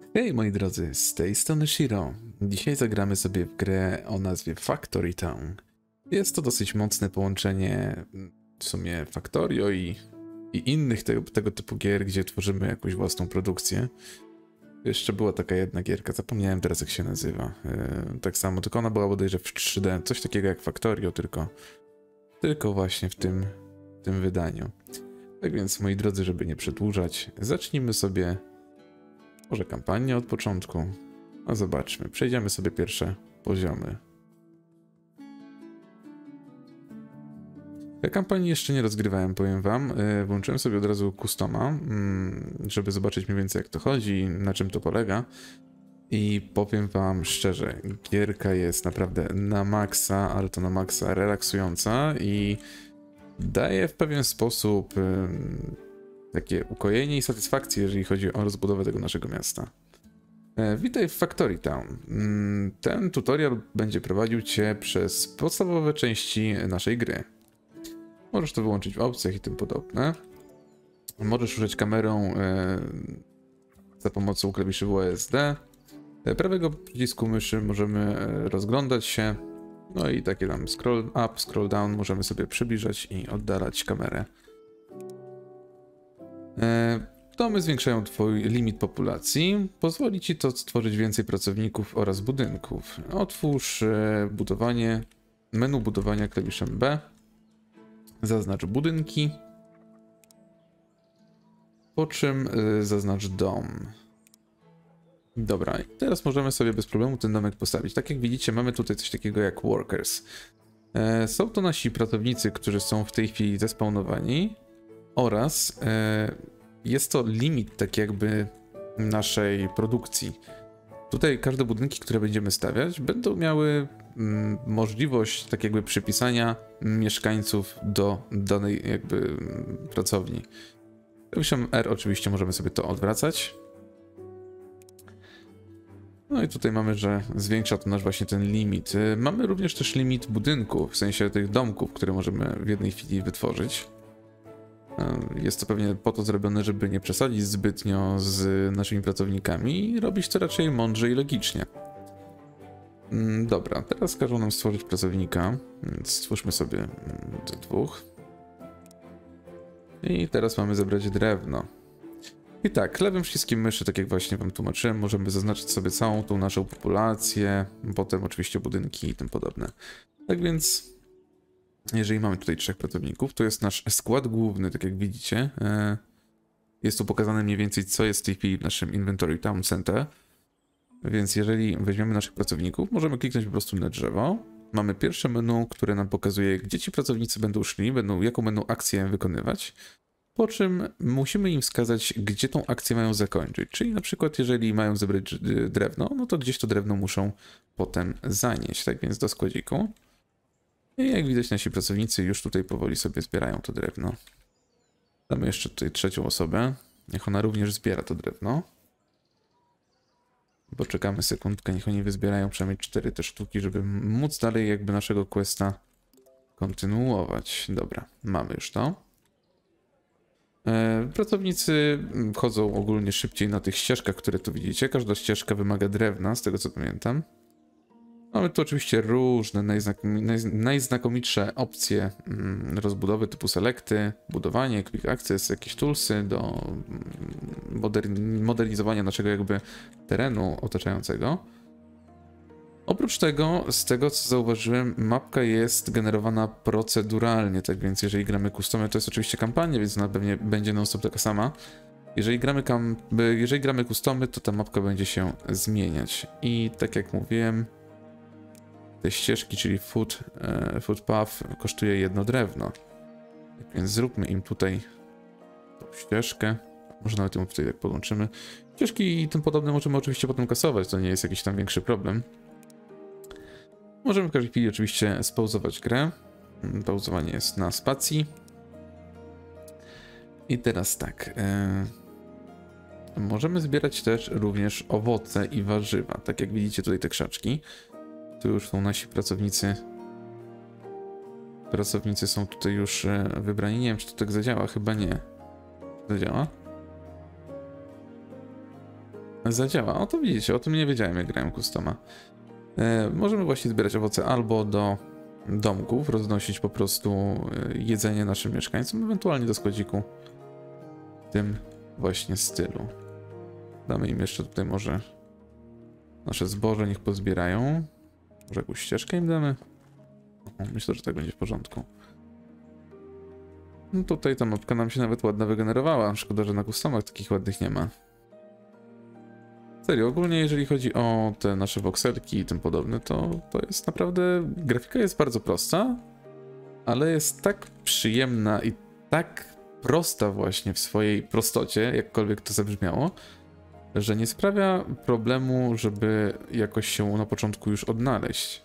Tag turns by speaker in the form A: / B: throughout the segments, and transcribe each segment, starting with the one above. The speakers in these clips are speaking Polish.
A: Hej moi drodzy, z tej strony Shiro. Dzisiaj zagramy sobie w grę o nazwie Factory Town. Jest to dosyć mocne połączenie w sumie Factorio i innych tego typu gier, gdzie tworzymy jakąś własną produkcję. Jeszcze była taka jedna gierka, zapomniałem teraz jak się nazywa. Tak samo, tylko ona była bodajże w 3D, coś takiego jak Factorio, tylko właśnie w tym wydaniu. Tak więc moi drodzy, żeby nie przedłużać, zacznijmy sobie może kampanię od początku. No zobaczmy, przejdziemy sobie pierwsze poziomy. Ja kampanii jeszcze nie rozgrywałem, powiem wam. Włączyłem sobie od razu customa, żeby zobaczyć mniej więcej jak to chodzi, na czym to polega. I powiem wam szczerze, gierka jest naprawdę na maksa, ale to na maksa relaksująca i daje w pewien sposób takie ukojenie i satysfakcję, jeżeli chodzi o rozbudowę tego naszego miasta. Witaj w Factory Town. Ten tutorial będzie prowadził cię przez podstawowe części naszej gry. Możesz to wyłączyć w opcjach i tym podobne. Możesz użyć kamerą za pomocą klawiszy WASD. Prawego przycisku myszy możemy rozglądać się. No i takie tam scroll up, scroll down możemy sobie przybliżać i oddalać kamerę. Domy zwiększają twój limit populacji. Pozwoli ci to stworzyć więcej pracowników oraz budynków. Otwórz menu budowania klawiszem B. Zaznacz budynki. Po czym zaznacz dom. Dobra, i teraz możemy sobie bez problemu ten domek postawić. Tak jak widzicie, mamy tutaj coś takiego jak workers. Są to nasi pracownicy, którzy są w tej chwili zespawnowani oraz jest to limit tak jakby naszej produkcji. Tutaj każde budynki, które będziemy stawiać, będą miały możliwość tak jakby przypisania mieszkańców do danej jakby pracowni. Klawiszem R oczywiście możemy sobie to odwracać. No i tutaj mamy, że zwiększa to nasz właśnie ten limit. Mamy również też limit budynków, w sensie tych domków, które możemy w jednej chwili wytworzyć. Jest to pewnie po to zrobione, żeby nie przesadzić zbytnio z naszymi pracownikami i robić to raczej mądrze i logicznie. Dobra, teraz każą nam stworzyć pracownika, więc stwórzmy sobie do dwóch. I teraz mamy zebrać drewno. I tak, lewym przyciskiem myszy, tak jak właśnie wam tłumaczyłem, możemy zaznaczyć sobie całą tą naszą populację, potem oczywiście budynki i tym podobne. Tak więc, jeżeli mamy tutaj 3 pracowników, to jest nasz skład główny, tak jak widzicie. Jest tu pokazane mniej więcej, co jest w tej chwili w naszym Inventory Town Center. Więc jeżeli weźmiemy naszych pracowników, możemy kliknąć po prostu na drzewo. Mamy pierwsze menu, które nam pokazuje, gdzie ci pracownicy będą szli, jaką będą akcję wykonywać. Po czym musimy im wskazać, gdzie tą akcję mają zakończyć. Czyli na przykład, jeżeli mają zebrać drewno, no to gdzieś to drewno muszą potem zanieść. Tak więc do składziku. I jak widać, nasi pracownicy już tutaj powoli sobie zbierają to drewno. Damy jeszcze tutaj trzecią osobę. Niech ona również zbiera to drewno. Poczekamy sekundkę, niech oni wyzbierają przynajmniej 4 te sztuki, żeby móc dalej jakby naszego questa kontynuować. Dobra, mamy już to. Pracownicy chodzą ogólnie szybciej na tych ścieżkach, które tu widzicie. Każda ścieżka wymaga drewna, z tego co pamiętam. Mamy tu oczywiście różne najznakomitsze opcje rozbudowy typu selecty, budowanie, quick access, jakieś toolsy do modernizowania naszego jakby terenu otaczającego. Oprócz tego, z tego co zauważyłem, mapka jest generowana proceduralnie, tak więc jeżeli gramy customy, to jest oczywiście kampania, więc ona pewnie będzie non-stop taka sama. Jeżeli gramy customy, to ta mapka będzie się zmieniać. I tak jak mówiłem, te ścieżki, czyli footpath, kosztuje 1 drewno. Tak więc zróbmy im tutaj tą ścieżkę. Może nawet ją tutaj tak podłączymy. Ścieżki i tym podobne możemy oczywiście potem kasować, to nie jest jakiś tam większy problem. Możemy w każdej chwili oczywiście spauzować grę. Pauzowanie jest na spacji. I teraz tak. Możemy zbierać też również owoce i warzywa. Tak jak widzicie tutaj te krzaczki. Tu już są nasi pracownicy. Pracownicy są tutaj już wybrani. Nie wiem, czy to tak zadziała. Chyba nie. Zadziała? zadziała. O, to widzicie, o tym nie wiedziałem, jak grałem customa. Możemy właśnie zbierać owoce albo do domków, roznosić po prostu jedzenie naszym mieszkańcom, ewentualnie do składziku w tym właśnie stylu. Damy im jeszcze tutaj może nasze zboże, niech pozbierają. Może jakąś ścieżkę im damy? Myślę, że tak będzie w porządku. No tutaj ta mapka nam się nawet ładna wygenerowała. Szkoda, że na customach takich ładnych nie ma. Serio, ogólnie jeżeli chodzi o te nasze voxelki i tym podobne, to jest naprawdę... Grafika jest bardzo prosta, ale jest tak przyjemna i tak prosta właśnie w swojej prostocie, jakkolwiek to zabrzmiało, że nie sprawia problemu, żeby jakoś się na początku już odnaleźć.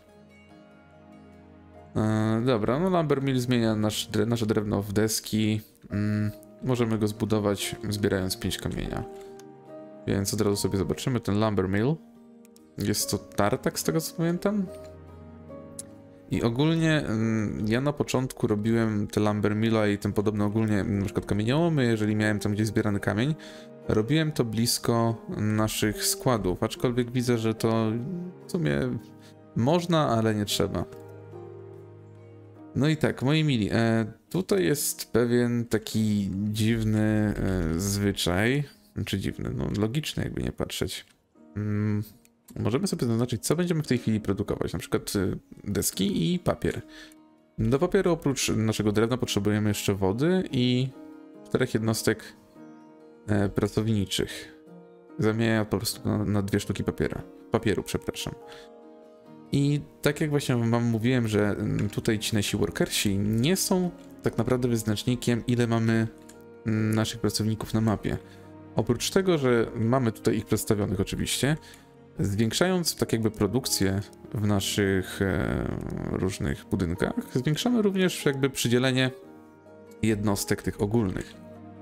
A: Dobra, no Lumber Mill zmienia nasze drewno w deski. Możemy go zbudować zbierając 5 kamienia. Więc od razu sobie zobaczymy ten Lumber Mill. Jest to tartak z tego co pamiętam. I ogólnie ja na początku robiłem te Lumber Milla i tym podobne ogólnie, na przykład kamieniołomy, jeżeli miałem tam gdzieś zbierany kamień. Robiłem to blisko naszych składów, aczkolwiek widzę, że to w sumie można, ale nie trzeba. No i tak, moi mili, tutaj jest pewien taki dziwny zwyczaj, czy dziwny, no logiczny jakby nie patrzeć. Możemy sobie zaznaczyć, co będziemy w tej chwili produkować, na przykład deski i papier. Do papieru oprócz naszego drewna potrzebujemy jeszcze wody i 4 jednostek pracowniczych. Zamienia po prostu na 2 sztuki papieru, przepraszam. I tak jak właśnie wam mówiłem, że tutaj ci nasi workersi nie są tak naprawdę wyznacznikiem, ile mamy naszych pracowników na mapie. Oprócz tego, że mamy tutaj ich przedstawionych oczywiście, zwiększając tak jakby produkcję w naszych różnych budynkach, zwiększamy również jakby przydzielenie jednostek tych ogólnych.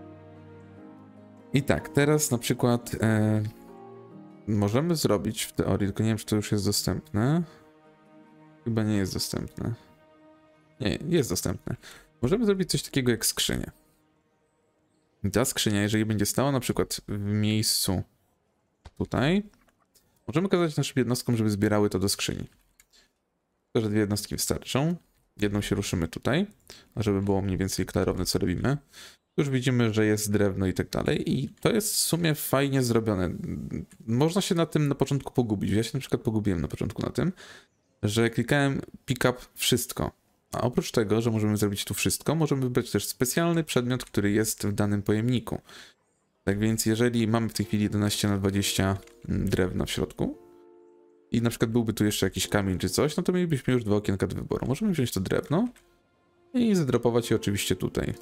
A: I tak, teraz na przykład możemy zrobić w teorii, tylko nie wiem, czy to już jest dostępne. Chyba nie jest dostępne. Nie, jest dostępne. Możemy zrobić coś takiego jak skrzynia. I ta skrzynia, jeżeli będzie stała na przykład w miejscu tutaj, możemy kazać naszym jednostkom, żeby zbierały to do skrzyni. To, że 2 jednostki wystarczą. Jedną się ruszymy tutaj, żeby było mniej więcej klarowne, co robimy. Już widzimy, że jest drewno i tak dalej i to jest w sumie fajnie zrobione. Można się na tym na początku pogubić. Ja się na przykład pogubiłem na początku na tym, że klikałem pick up wszystko. A oprócz tego, że możemy zrobić tu wszystko, możemy wybrać też specjalny przedmiot, który jest w danym pojemniku. Tak więc jeżeli mamy w tej chwili 11 na 20 drewna w środku i na przykład byłby tu jeszcze jakiś kamień czy coś, no to mielibyśmy już 2 okienka do wyboru. Możemy wziąć to drewno i zadropować je oczywiście tutaj.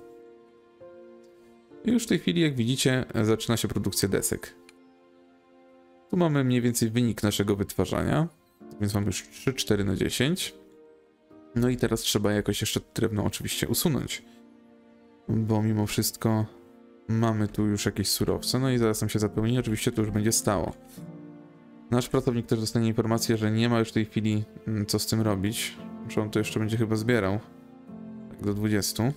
A: I już w tej chwili, jak widzicie, zaczyna się produkcja desek. Tu mamy mniej więcej wynik naszego wytwarzania, więc mamy już 3-4 na 10. No i teraz trzeba jakoś jeszcze drewno oczywiście usunąć, bo mimo wszystko mamy tu już jakieś surowce, no i zaraz nam się zapełni, oczywiście to już będzie stało. Nasz pracownik też dostanie informację, że nie ma już w tej chwili co z tym robić, że on to jeszcze będzie chyba zbierał, tak do 20.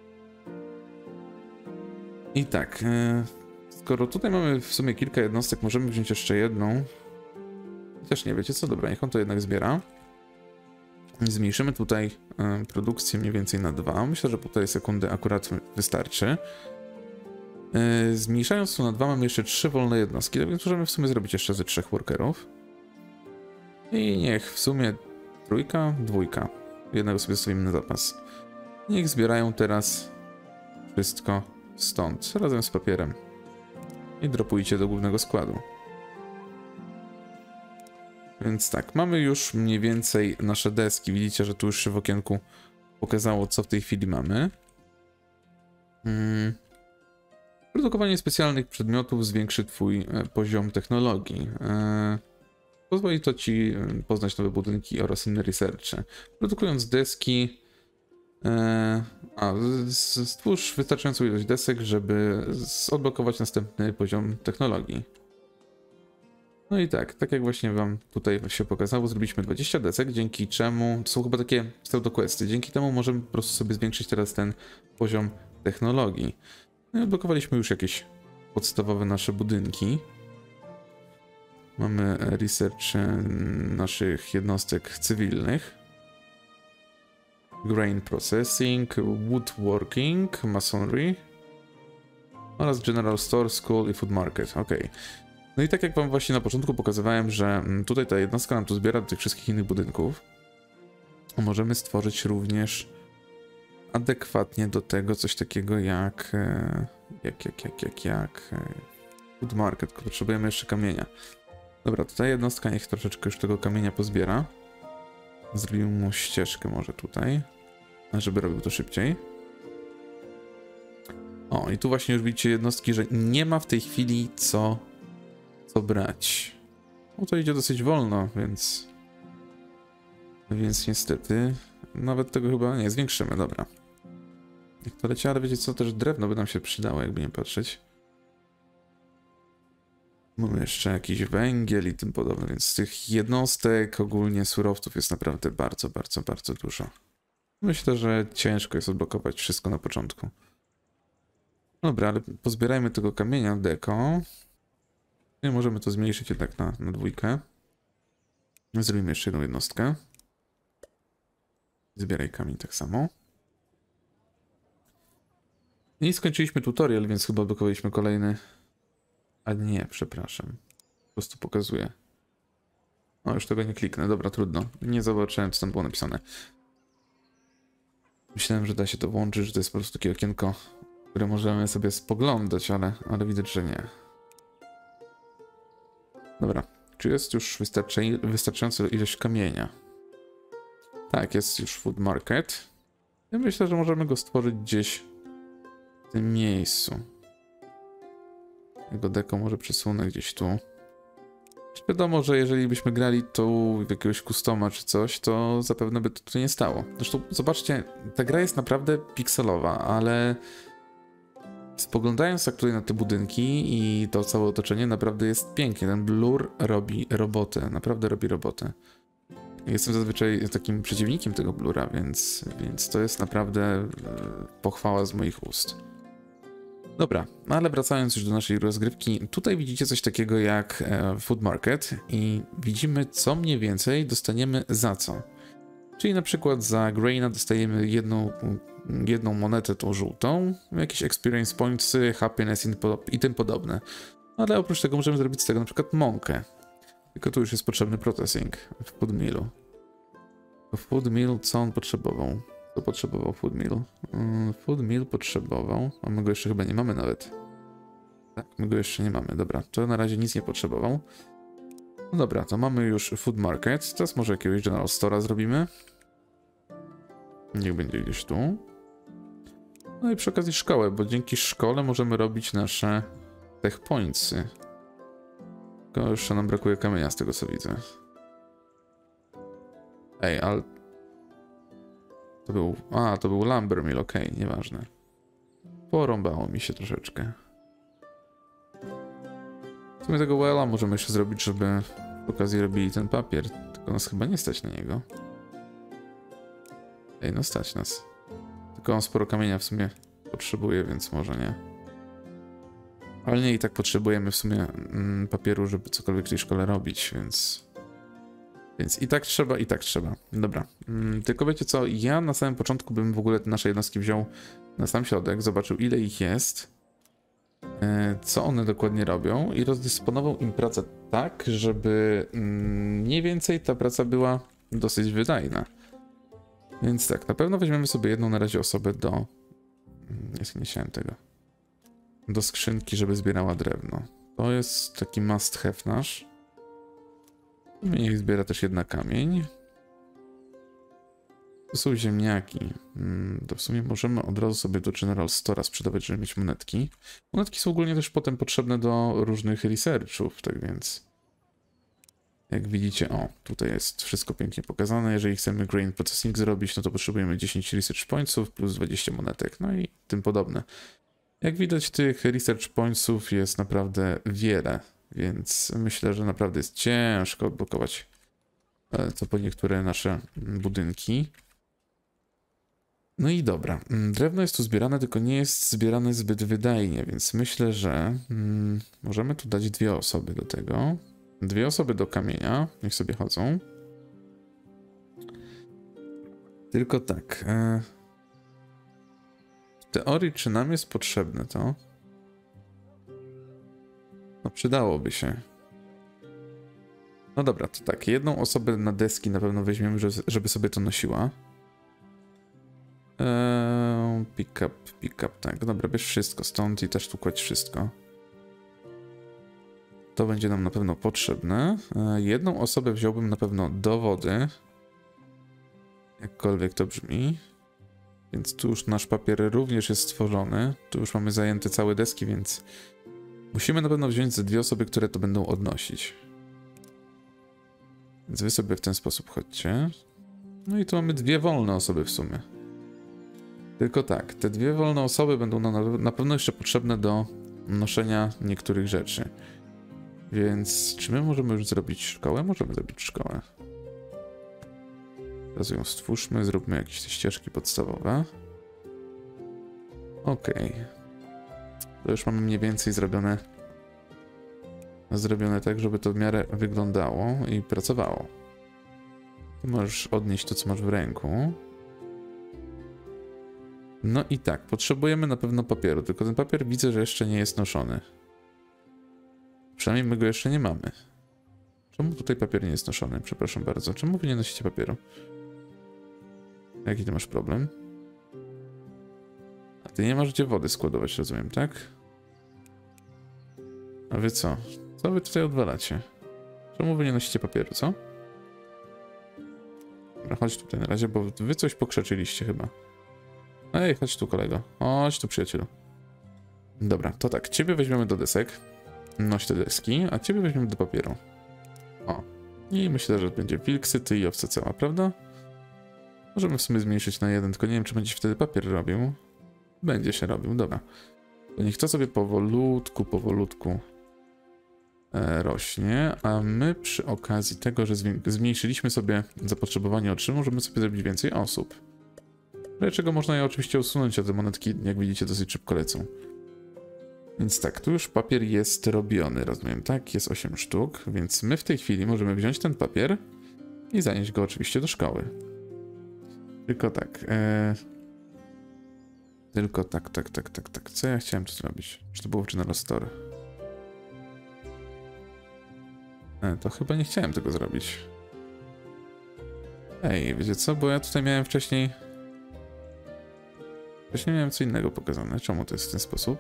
A: I tak, skoro tutaj mamy w sumie kilka jednostek, możemy wziąć jeszcze jedną. Chociaż nie wiecie co, dobra, niech on to jednak zbiera. Zmniejszymy tutaj produkcję mniej więcej na 2. Myślę, że 1,5 sekundy akurat wystarczy. Zmniejszając to na 2 mamy jeszcze 3 wolne jednostki, tak więc możemy w sumie zrobić jeszcze ze 3 workerów. I niech w sumie 3, 2. Jednego sobie zostawimy na zapas. Niech zbierają teraz wszystko stąd, razem z papierem. I dropujcie do głównego składu. Więc tak, mamy już mniej więcej nasze deski. Widzicie, że tu już się w okienku pokazało, co w tej chwili mamy. Produkowanie specjalnych przedmiotów zwiększy twój poziom technologii. Pozwoli to ci poznać nowe budynki oraz inne researche. Produkując deski, stwórz wystarczającą ilość desek, żeby odblokować następny poziom technologii. No i tak jak właśnie wam tutaj się pokazało, zrobiliśmy 20 desek, dzięki czemu, to są chyba takie pseudo-questy, dzięki temu możemy po prostu sobie zwiększyć teraz ten poziom technologii. No i odblokowaliśmy już jakieś podstawowe nasze budynki. Mamy research naszych jednostek cywilnych. Grain processing, woodworking, masonry oraz general store, school i food market. Ok. No i tak jak wam właśnie na początku pokazywałem, że tutaj ta jednostka nam tu zbiera do tych wszystkich innych budynków. Możemy stworzyć również adekwatnie do tego coś takiego jak food market, tylko potrzebujemy jeszcze kamienia. Dobra, to ta jednostka niech troszeczkę już tego kamienia pozbiera. Zrobimy mu ścieżkę może tutaj, żeby robił to szybciej. O, i tu właśnie już widzicie jednostki, że nie ma w tej chwili co brać. No to idzie dosyć wolno, więc niestety nawet tego chyba nie zwiększymy, dobra. Jak to leci, ale wiecie co, też drewno by nam się przydało, jakby nie patrzeć. Mamy jeszcze jakiś węgiel i tym podobne, więc tych jednostek, ogólnie surowców jest naprawdę bardzo, bardzo, bardzo dużo. Myślę, że ciężko jest odblokować wszystko na początku. Dobra, ale pozbierajmy tego kamienia deko. I możemy to zmniejszyć jednak na dwójkę. Zrobimy jeszcze jedną jednostkę. Zbieraj kamień tak samo. I skończyliśmy tutorial, więc chyba odblokowaliśmy kolejny. Ale nie, przepraszam. Po prostu pokazuję. O, już tego nie kliknę. Dobra, trudno. Nie zobaczyłem, co tam było napisane. Myślałem, że da się to włączyć, że to jest po prostu takie okienko, które możemy sobie spoglądać, ale widać, że nie. Dobra. Czy jest już wystarczająca ilość kamienia? Tak, jest już food market. Ja myślę, że możemy go stworzyć gdzieś w tym miejscu. Jego deko może przesunę gdzieś tu. Wiadomo, że jeżeli byśmy grali tu w jakiegoś customa czy coś, to zapewne by to tu nie stało. Zresztą zobaczcie, ta gra jest naprawdę pikselowa, ale spoglądając tak tutaj na te budynki i to całe otoczenie, naprawdę jest pięknie. Ten blur robi robotę, naprawdę robi robotę. Jestem zazwyczaj takim przeciwnikiem tego blura, więc to jest naprawdę pochwała z moich ust. Dobra, ale wracając już do naszej rozgrywki, tutaj widzicie coś takiego jak food market i widzimy, co mniej więcej dostaniemy za co. Czyli na przykład za graina dostajemy jedną monetę tą żółtą, jakieś experience points, happiness i tym podobne. Ale oprócz tego możemy zrobić z tego na przykład mąkę. Tylko tu już jest potrzebny processing w food millu. Food mill, co on potrzebował? Co potrzebował food mill? Food mill potrzebował, a my go jeszcze chyba nie mamy nawet. Tak, my go jeszcze nie mamy, dobra, to na razie nic nie potrzebował. No dobra, to mamy już food market, teraz może jakiegoś general store'a zrobimy. Niech będzie gdzieś tu. No i przy okazji szkołę, bo dzięki szkole możemy robić nasze tech pointsy. Tylko jeszcze nam brakuje kamienia z tego co widzę. Ej, ale... To był lumber mill, okej, nieważne. Porąbało mi się troszeczkę. W sumie tego wella możemy jeszcze zrobić, żeby przy okazji robili ten papier. Tylko nas chyba nie stać na niego. Ej, no stać nas. Tylko on sporo kamienia w sumie potrzebuje, więc może nie. Ale nie, i tak potrzebujemy w sumie papieru, żeby cokolwiek w tej szkole robić, więc i tak trzeba, i tak trzeba. Dobra. Tylko wiecie co, ja na samym początku bym w ogóle te nasze jednostki wziął na sam środek, zobaczył ile ich jest, co one dokładnie robią i rozdysponował im pracę tak, żeby mniej więcej ta praca była dosyć wydajna. Więc tak, na pewno weźmiemy sobie jedną na razie osobę do... Nie chciałem tego. Do skrzynki, żeby zbierała drewno. To jest taki must have nasz. Niech zbiera też jedna kamień. To są ziemniaki. To w sumie możemy od razu sobie do General Store'a sprzedawać, żeby mieć monetki. Monetki są ogólnie też potem potrzebne do różnych researchów, tak więc... Jak widzicie, o, tutaj jest wszystko pięknie pokazane. Jeżeli chcemy grain processing zrobić, no to potrzebujemy 10 research pointsów plus 20 monetek, no i tym podobne. Jak widać, tych research pointsów jest naprawdę wiele, więc myślę, że naprawdę jest ciężko odblokować to po niektóre nasze budynki. No i dobra, drewno jest tu zbierane, tylko nie jest zbierane zbyt wydajnie, więc myślę, że możemy tu dać dwie osoby do tego. 2 osoby do kamienia. Niech sobie chodzą. Tylko tak. W teorii, czy nam jest potrzebne to? No przydałoby się. No dobra, to tak. 1 osobę na deski na pewno weźmiemy, żeby sobie to nosiła. Pick up, tak. Dobra, bierz wszystko stąd i też tu kładź wszystko. To będzie nam na pewno potrzebne. 1 osobę wziąłbym na pewno do wody. Jakkolwiek to brzmi. Więc tu już nasz papier również jest stworzony. Tu już mamy zajęte całe deski, więc musimy na pewno wziąć ze 2 osoby, które to będą odnosić. Więc wy sobie w ten sposób chodźcie. No i tu mamy 2 wolne osoby w sumie. Tylko tak, te 2 wolne osoby będą na pewno jeszcze potrzebne do noszenia niektórych rzeczy. Więc czy my możemy już zrobić szkołę? Możemy zrobić szkołę. Teraz ją stwórzmy, zróbmy jakieś te ścieżki podstawowe. Okej. To już mamy mniej więcej zrobione tak, żeby to w miarę wyglądało i pracowało. Ty możesz odnieść to, co masz w ręku. No i tak, potrzebujemy na pewno papieru, tylko ten papier widzę, że jeszcze nie jest noszony. Przynajmniej my go jeszcze nie mamy. Czemu tutaj papier nie jest noszony? Przepraszam bardzo. Czemu wy nie nosicie papieru? Jaki ty masz problem? A ty nie masz gdzie wody składować, rozumiem, tak? A wy co? Co wy tutaj odwalacie? Czemu wy nie nosicie papieru, co? Dobra, chodź tutaj na razie, bo wy coś pokrzeczyliście chyba. Ej, chodź tu, kolego. Chodź tu, przyjacielu. Dobra, to tak. Ciebie weźmiemy do desek. Noś te deski, a ciebie weźmiemy do papieru. O. I myślę, że będzie wilksy, ty i owca cała, prawda? Możemy w sumie zmniejszyć na 1, tylko nie wiem, czy będzie się wtedy papier robił. Będzie się robił, dobra. To niech to sobie powolutku rośnie, a my przy okazji tego, że zmniejszyliśmy sobie zapotrzebowanie o 3, możemy sobie zrobić więcej osób. Dlaczego można je oczywiście usunąć, a te monetki, jak widzicie, dosyć szybko lecą. Więc tak, tu już papier jest robiony, rozumiem, tak? Jest 8 sztuk, więc my w tej chwili możemy wziąć ten papier i zanieść go oczywiście do szkoły. Tylko tak, tak. Co ja chciałem tu zrobić? Czy to było w General Store? To chyba nie chciałem tego zrobić. Ej, wiecie co? Bo ja tutaj miałem wcześniej... miałem co innego pokazane. Czemu to jest w ten sposób?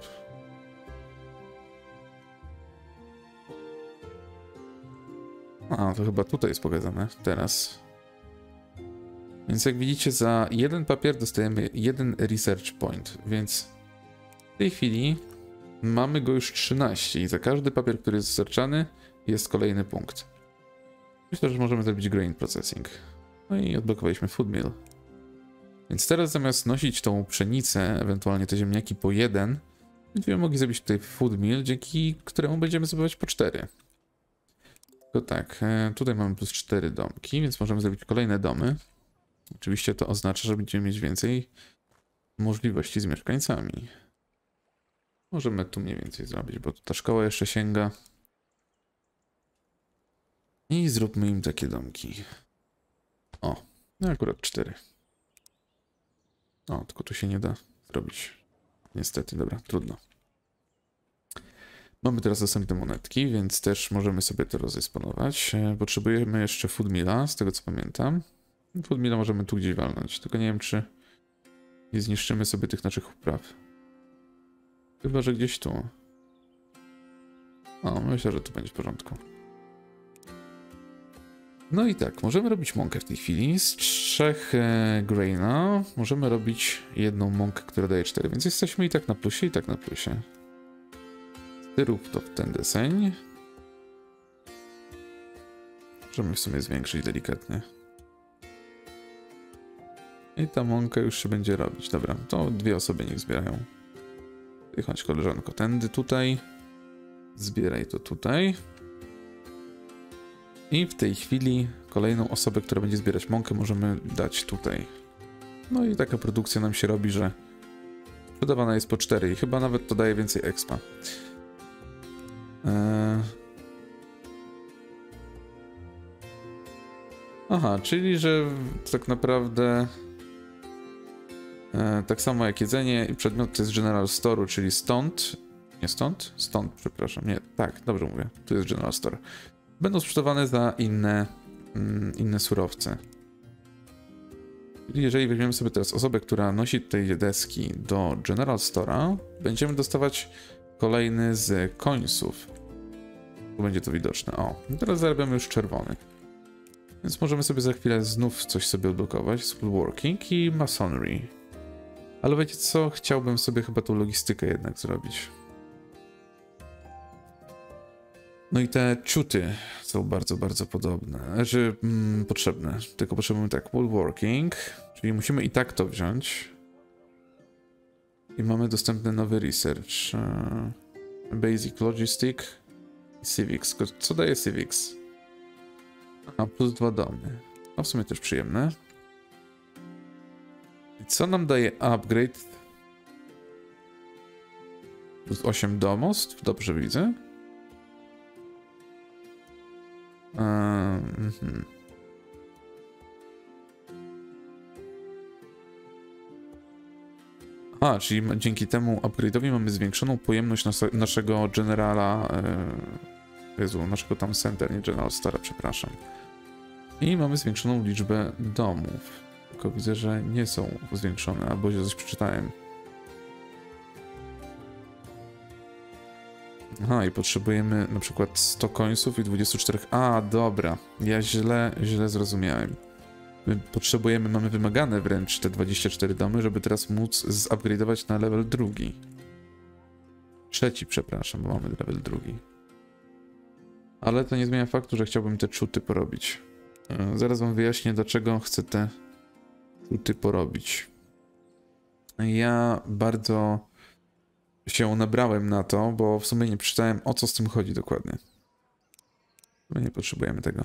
A: A, to chyba tutaj jest pokazane. Teraz. Więc jak widzicie, za 1 papier dostajemy 1 research point, więc w tej chwili mamy go już 13 i za każdy papier, który jest researchany, jest kolejny punkt. Myślę, że możemy zrobić grain processing. No i odblokowaliśmy food mill. Więc teraz zamiast nosić tą pszenicę, ewentualnie te ziemniaki po 1, będziemy mogli zrobić tutaj food mill, dzięki któremu będziemy zdobywać po 4. To tak, tutaj mamy plus 4 domki, więc możemy zrobić kolejne domy. Oczywiście to oznacza, że będziemy mieć więcej możliwości z mieszkańcami. Możemy tu mniej więcej zrobić, bo ta szkoła jeszcze sięga. I zróbmy im takie domki. O, no akurat 4. O, tylko tu się nie da zrobić. Niestety, dobra, trudno. Mamy teraz dostępne monetki, więc też możemy sobie to rozdysponować. Potrzebujemy jeszcze food milla, z tego co pamiętam. Food milla możemy tu gdzieś walnąć, tylko nie wiem, czy nie zniszczymy sobie tych naszych upraw. Chyba, że gdzieś tu. O, myślę, że tu będzie w porządku. No i tak, możemy robić mąkę w tej chwili. Z 3 graina możemy robić jedną mąkę, która daje 4, więc jesteśmy i tak na plusie, i tak na plusie. Ty rób to w ten deseń. Możemy w sumie zwiększyć delikatnie. I ta mąka już się będzie robić. Dobra, to 2 osoby niech zbierają. Ty chodź, koleżanko, tędy tutaj. Zbieraj to tutaj. I w tej chwili kolejną osobę, która będzie zbierać mąkę, możemy dać tutaj. No i taka produkcja nam się robi, że wydawana jest po 4 i chyba nawet to daje więcej expa. Aha, czyli że tak naprawdę tak samo jak jedzenie i przedmioty z General Store'u, czyli stąd, nie stąd? Stąd, przepraszam, nie, tak, dobrze mówię, tu jest General Store. Będą sprzedawane za inne surowce. Jeżeli weźmiemy sobie teraz osobę, która nosi tutaj deski do General Store'a, będziemy dostawać kolejny z coinsów. Tu będzie to widoczne. O, teraz zarabiamy już czerwony. Więc możemy sobie za chwilę znów coś sobie odblokować. Schoolworking i Masonry. Ale wiecie co? Chciałbym sobie chyba tą logistykę jednak zrobić. No i te ciuty są bardzo, bardzo podobne. Znaczy, potrzebne. Tylko potrzebujemy tak, woolworking, czyli musimy i tak to wziąć. I mamy dostępny nowy research. Basic Logistic i Civics. Co daje Civics? A, plus 2 domy. No w sumie też przyjemne. I co nam daje upgrade? Plus 8 domostw, dobrze widzę. A, czyli dzięki temu upgrade'owi mamy zwiększoną pojemność naszego generala, naszego tam center, nie General Store'a, przepraszam. I mamy zwiększoną liczbę domów. Tylko widzę, że nie są zwiększone, albo się coś przeczytałem. Aha, i potrzebujemy na przykład 100 coinsów i 24... A, dobra, ja źle zrozumiałem. My potrzebujemy, mamy wymagane wręcz te 24 domy, żeby teraz móc zupgrade'ować na level drugi. Trzeci, przepraszam, bo mamy level drugi. Ale to nie zmienia faktu, że chciałbym te czuty porobić. Zaraz wam wyjaśnię, dlaczego chcę te czuty porobić. Ja bardzo się nabrałem na to, bo w sumie nie przeczytałem, o co z tym chodzi dokładnie. My nie potrzebujemy tego.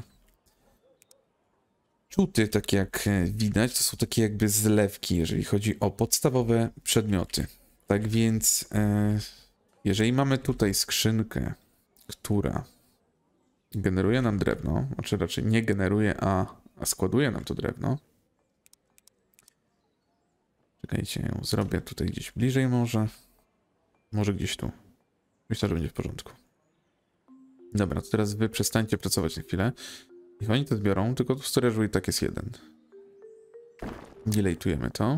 A: Czuty, tak jak widać, to są takie jakby zlewki, jeżeli chodzi o podstawowe przedmioty. Tak więc, jeżeli mamy tutaj skrzynkę, która generuje nam drewno, znaczy raczej nie generuje, a składuje nam to drewno. Czekajcie, ją zrobię tutaj gdzieś bliżej może. Może gdzieś tu. Myślę, że będzie w porządku. Dobra, to teraz wy przestańcie pracować na chwilę. Niech oni to zbiorą, tylko tu w storage'u i tak jest jeden. Delaytujemy to.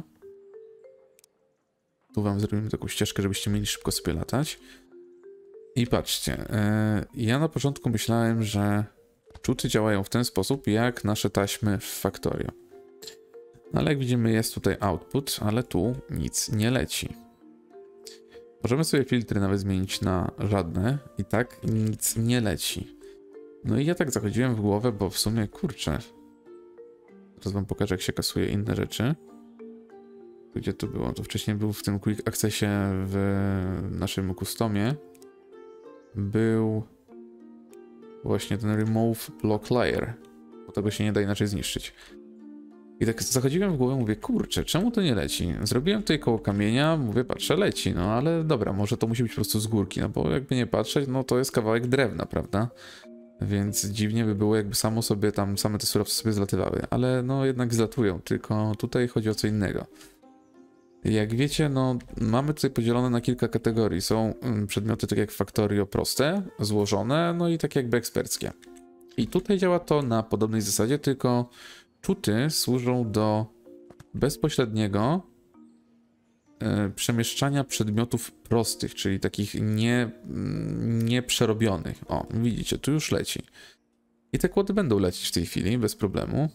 A: Tu wam zrobimy taką ścieżkę, żebyście mieli szybko sobie latać. I patrzcie, ja na początku myślałem, że czuty działają w ten sposób, jak nasze taśmy w Factorio. Ale jak widzimy, jest tutaj output, ale tu nic nie leci. Możemy sobie filtry nawet zmienić na żadne i tak nic nie leci. No i ja tak zachodziłem w głowę, bo w sumie, kurczę, teraz wam pokażę, jak się kasuje inne rzeczy. Gdzie to było? To wcześniej był w tym Quick Accessie w naszym customie. Był właśnie ten Remove Block Layer, bo tego się nie da inaczej zniszczyć. I tak zachodziłem w głowę, mówię, kurczę, czemu to nie leci? Zrobiłem tutaj koło kamienia, mówię, patrzę, leci, no ale dobra, może to musi być po prostu z górki, no bo jakby nie patrzeć, no to jest kawałek drewna, prawda? Więc dziwnie by było, jakby samo sobie tam, same te surowce sobie zlatywały, ale no jednak zlatują, tylko tutaj chodzi o co innego. Jak wiecie, no mamy tutaj podzielone na kilka kategorii. Są przedmioty tak jak Factorio proste, złożone, no i takie jakby eksperckie. I tutaj działa to na podobnej zasadzie, tylko czuty służą do bezpośredniego przemieszczania przedmiotów prostych, czyli takich nieprzerobionych. O, widzicie, tu już leci. I te kłody będą lecieć w tej chwili, bez problemu.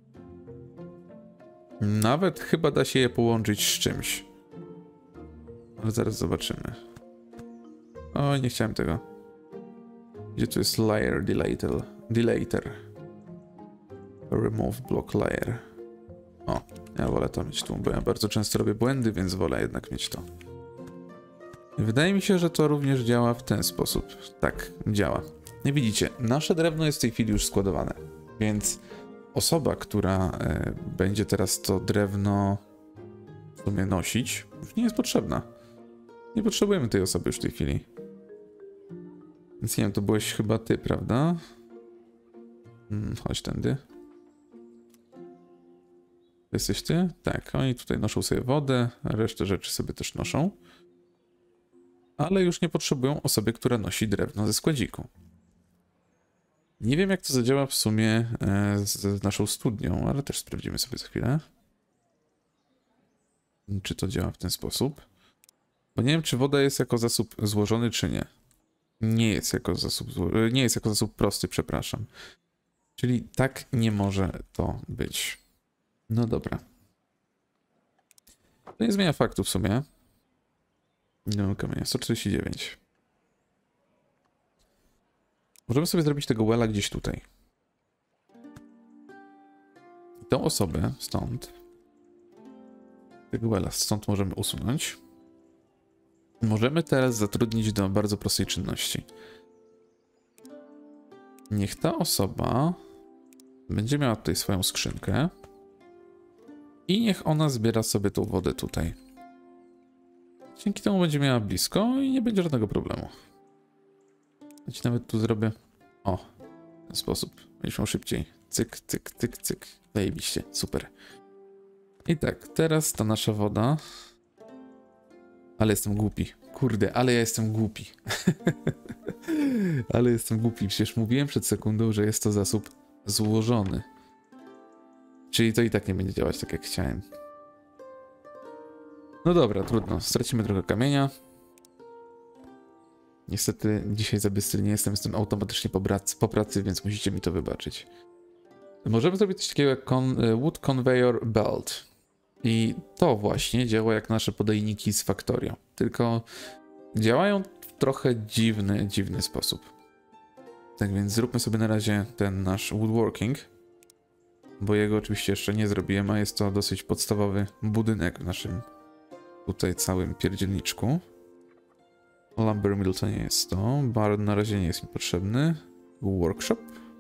A: Nawet chyba da się je połączyć z czymś. Ale zaraz zobaczymy. O, nie chciałem tego. Gdzie tu jest layer delater? Remove block layer. O, ja wolę to mieć tu, bo ja bardzo często robię błędy, więc wolę jednak mieć to. I wydaje mi się, że to również działa w ten sposób. Tak, działa. I widzicie, nasze drewno jest w tej chwili już składowane, więc osoba, która będzie teraz to drewno w sumie nosić, już nie jest potrzebna. Nie potrzebujemy tej osoby już w tej chwili. Więc nie wiem, to byłeś chyba ty, prawda? Chodź tędy. Jesteś ty? Tak, oni tutaj noszą sobie wodę, a resztę rzeczy sobie też noszą. Ale już nie potrzebują osoby, która nosi drewno ze składziku. Nie wiem, jak to zadziała w sumie z naszą studnią, ale też sprawdzimy sobie za chwilę. Czy to działa w ten sposób? Bo nie wiem, czy woda jest jako zasób złożony, czy nie. Nie jest jako zasób prosty, przepraszam. Czyli tak nie może to być. No dobra. To nie zmienia faktu w sumie. Ile mamy kamienia? 149. Możemy sobie zrobić tego wella gdzieś tutaj. I tą osobę stąd, tego wella stąd możemy usunąć. Możemy teraz zatrudnić do bardzo prostej czynności. Niech ta osoba będzie miała tutaj swoją skrzynkę i niech ona zbiera sobie tą wodę tutaj. Dzięki temu będzie miała blisko i nie będzie żadnego problemu. Ja ci nawet tu zrobię, o, w ten sposób. Będziesz miał szybciej. Cyk, cyk, cyk, cyk. Zajebiście, super. I tak, teraz ta nasza woda. Ale jestem głupi. Kurde, ale ja jestem głupi. Ale jestem głupi. Przecież mówiłem przed sekundą, że jest to zasób złożony. Czyli to i tak nie będzie działać tak, jak chciałem. No dobra, trudno. Stracimy trochę kamienia. Niestety dzisiaj za bystry nie jestem, jestem automatycznie po pracy, więc musicie mi to wybaczyć. Możemy zrobić coś takiego jak Wood Conveyor Belt. I to właśnie działa jak nasze podajniki z Factorio. Tylko działają w trochę dziwny sposób. Tak więc zróbmy sobie na razie ten nasz woodworking. Bo jego oczywiście jeszcze nie zrobiłem, a jest to dosyć podstawowy budynek w naszym tutaj całym pierdzielniczku. Lumber mill to nie jest to. Barn na razie nie jest mi potrzebny. Workshop?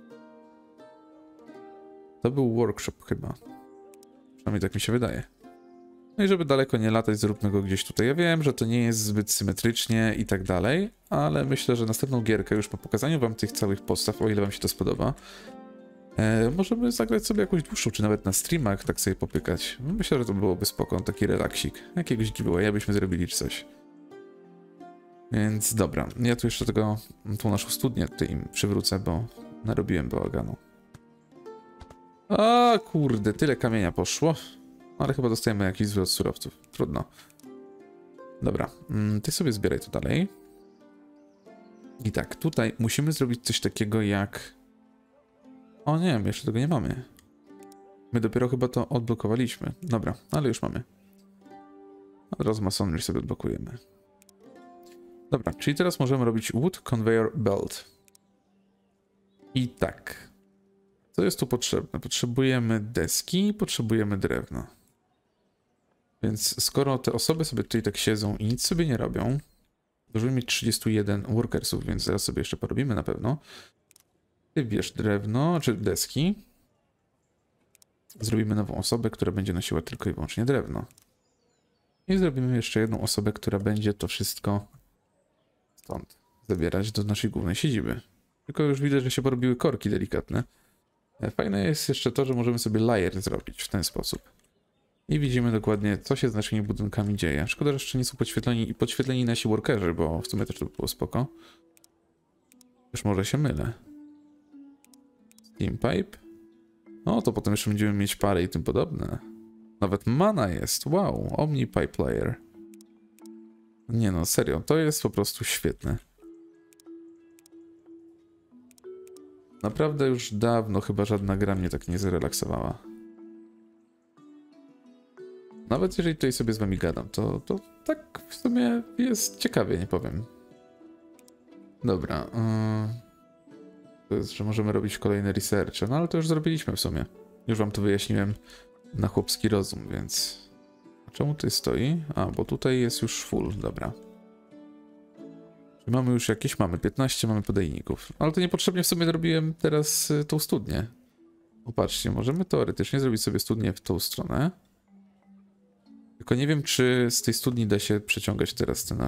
A: To był workshop chyba. Przynajmniej tak mi się wydaje. No i żeby daleko nie latać, zróbmy go gdzieś tutaj. Ja wiem, że to nie jest zbyt symetrycznie i tak dalej, ale myślę, że następną gierkę już po pokazaniu wam tych całych postaw, o ile wam się to spodoba, możemy zagrać sobie jakąś dłuższą, czy nawet na streamach tak sobie popykać. Myślę, że to byłoby spoko, taki relaksik. Jakiegoś giveawaya byśmy zrobili czy coś. Więc dobra, ja tu jeszcze tą naszą studnię tutaj im przywrócę, bo narobiłem bałaganu. A kurde, tyle kamienia poszło. Ale chyba dostajemy jakiś zwrot surowców. Trudno. Dobra, ty sobie zbieraj to dalej. I tak, tutaj musimy zrobić coś takiego jak... O nie, my jeszcze tego nie mamy. My dopiero chyba to odblokowaliśmy. Dobra, ale już mamy. Od razu masonry sobie odblokujemy. Dobra, czyli teraz możemy robić Wood Conveyor Belt. I tak. Co jest tu potrzebne? Potrzebujemy deski, potrzebujemy drewna. Więc skoro te osoby sobie tutaj tak siedzą i nic sobie nie robią, możemy mieć 31 workersów, więc zaraz sobie jeszcze porobimy na pewno. Ty bierz drewno, czy deski. Zrobimy nową osobę, która będzie nosiła tylko i wyłącznie drewno. I zrobimy jeszcze jedną osobę, która będzie to wszystko stąd zabierać do naszej głównej siedziby. Tylko już widzę, że się porobiły korki delikatne. Fajne jest jeszcze to, że możemy sobie layer zrobić w ten sposób. I widzimy dokładnie, co się z naszymi budynkami dzieje. Szkoda, że jeszcze nie są podświetleni nasi workerzy, bo w sumie też to by było spoko. Już może się mylę. Steam pipe. No to potem jeszcze będziemy mieć parę i tym podobne. Nawet mana jest. Wow, Omni Pipe Layer. Nie no, serio, to jest po prostu świetne. Naprawdę już dawno chyba żadna gra mnie tak nie zrelaksowała. Nawet jeżeli tutaj sobie z wami gadam, to tak w sumie jest ciekawie, nie powiem. Dobra. To jest, że możemy robić kolejne researche, no ale to już zrobiliśmy w sumie. Już wam to wyjaśniłem na chłopski rozum, więc... A czemu tutaj stoi? A, bo tutaj jest już full, dobra. Czy mamy już jakieś? Mamy 15, mamy podajników. Ale to niepotrzebnie w sumie robiłem teraz tą studnię. Popatrzcie, możemy teoretycznie zrobić sobie studnię w tą stronę. Tylko nie wiem, czy z tej studni da się przeciągać teraz te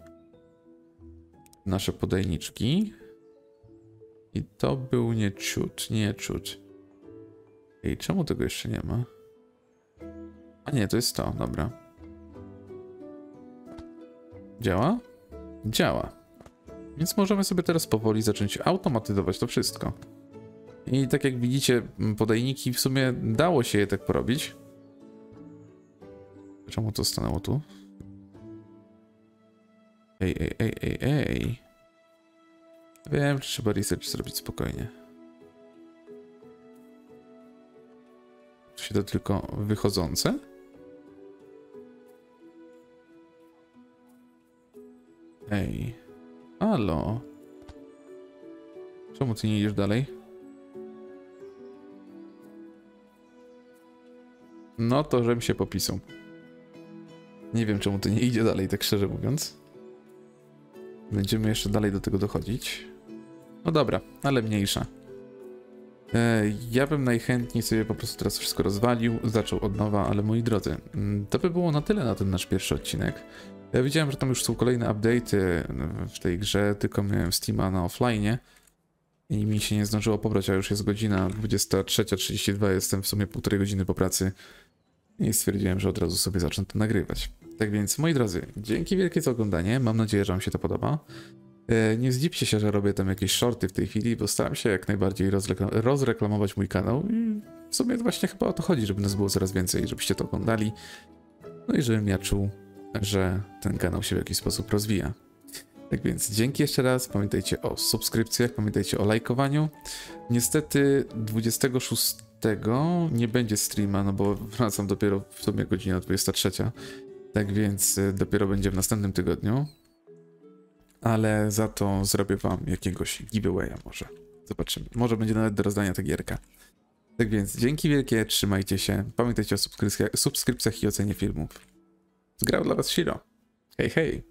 A: nasze podajniczki. I to był nie ciut. Ej, czemu tego jeszcze nie ma? A nie, to jest to, dobra. Działa? Działa. Więc możemy sobie teraz powoli zacząć automatyzować to wszystko. I tak jak widzicie, podajniki w sumie dało się je tak porobić. Czemu to stanęło tu? Ej. Wiem, że trzeba research zrobić spokojnie. Czy się to tylko wychodzące? Ej. Halo. Czemu ty nie idziesz dalej? No to, żebym się popisał. Nie wiem, czemu to nie idzie dalej, tak szczerze mówiąc. Będziemy jeszcze dalej do tego dochodzić. No dobra, ale mniejsza. Ja bym najchętniej sobie po prostu teraz wszystko rozwalił, zaczął od nowa, ale moi drodzy, to by było na tyle na ten nasz pierwszy odcinek. Ja widziałem, że tam już są kolejne update'y w tej grze, tylko miałem Steama na offline i mi się nie zdążyło pobrać, a już jest godzina 23:32, jestem w sumie 1,5 godziny po pracy i stwierdziłem, że od razu sobie zacznę to nagrywać. Tak więc, moi drodzy, dzięki wielkie za oglądanie, mam nadzieję, że wam się to podoba. Nie zdziwcie się, że robię tam jakieś shorty w tej chwili, bo staram się jak najbardziej rozreklamować mój kanał i w sumie właśnie chyba o to chodzi, żeby nas było coraz więcej, żebyście to oglądali, no i żebym ja czuł, że ten kanał się w jakiś sposób rozwija. Tak więc dzięki jeszcze raz, pamiętajcie o subskrypcjach, pamiętajcie o lajkowaniu. Niestety 26 nie będzie streama, no bo wracam dopiero w sumie godzina 23, tak więc dopiero będzie w następnym tygodniu. Ale za to zrobię wam jakiegoś giveawaya może. Zobaczymy. Może będzie nawet do rozdania ta gierka. Tak więc dzięki wielkie, trzymajcie się. Pamiętajcie o subskrypcjach i ocenie filmów. Zgrał dla was Shiro. Hej, hej.